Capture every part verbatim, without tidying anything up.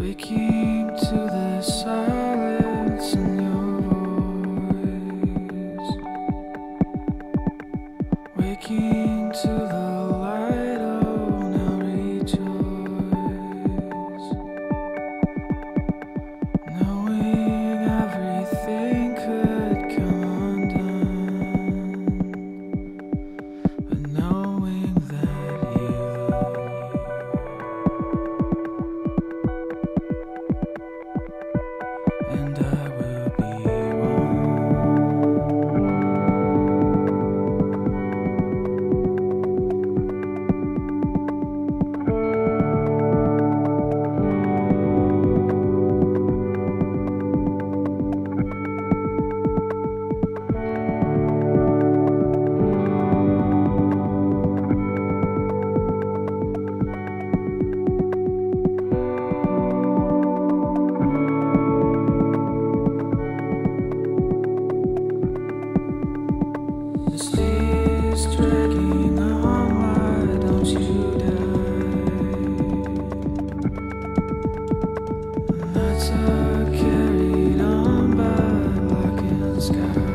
Waking to the silence in your voice, waking to the light, oh now rejoice, knowing everything could come undone, but knowing that you and I will be one. This day's dragging on, why don't you die? Nights are carried on by blackened sky.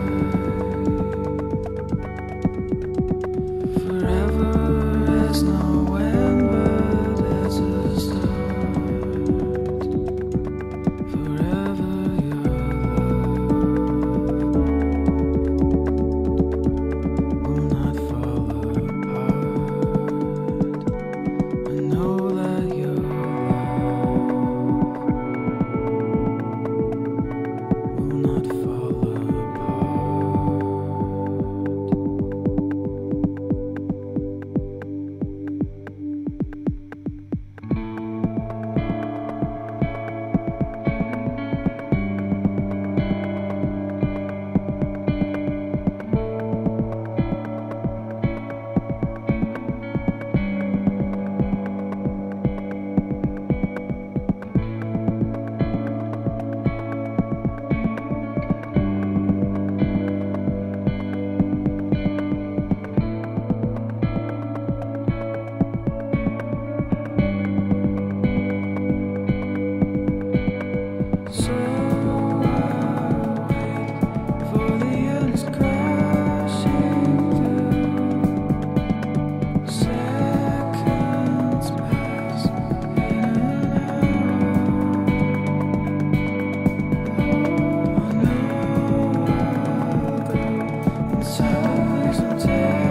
Forever has no end, but has a start. Forever your love will not fall apart. I know that your love will not fall So I wait for the endless crashing through. Seconds pass in and out. I know I'll go in silence until